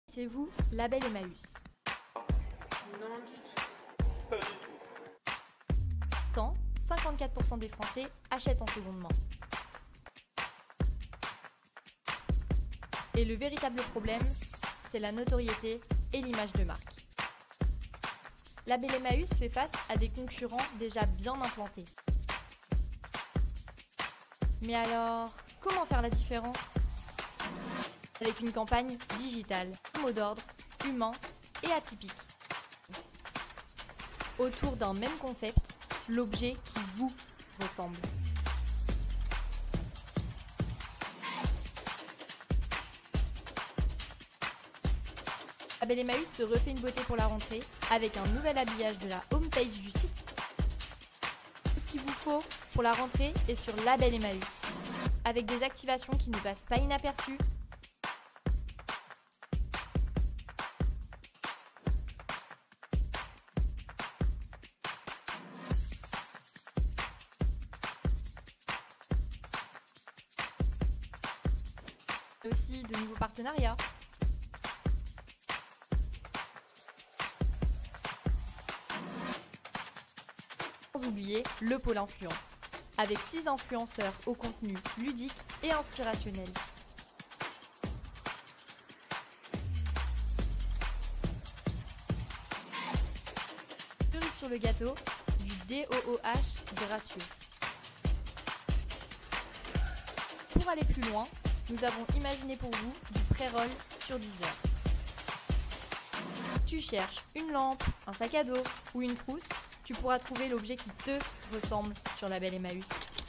C'est vous, Label Emmaüs. Non, du tout. Pas du tout. Quand 54% des Français achètent en seconde main. Et le véritable problème, c'est la notoriété et l'image de marque. Label Emmaüs fait face à des concurrents déjà bien implantés. Mais alors, comment faire la différence ? Avec une campagne digitale, mot d'ordre, humain et atypique. Autour d'un même concept, l'objet qui vous ressemble. Label Emmaüs se refait une beauté pour la rentrée avec un nouvel habillage de la homepage du site. Tout ce qu'il vous faut pour la rentrée est sur Label Emmaüs, avec des activations qui ne passent pas inaperçues. Et aussi de nouveaux partenariats. Sans oublier le pôle influence, avec 6 influenceurs au contenu ludique et inspirationnel. Cerise sur le gâteau, du DOOH gracieux. Pour aller plus loin, nous avons imaginé pour vous du pré-roll sur 10 heures. Tu cherches une lampe, un sac à dos ou une trousse, tu pourras trouver l'objet qui te ressemble sur Label Emmaüs.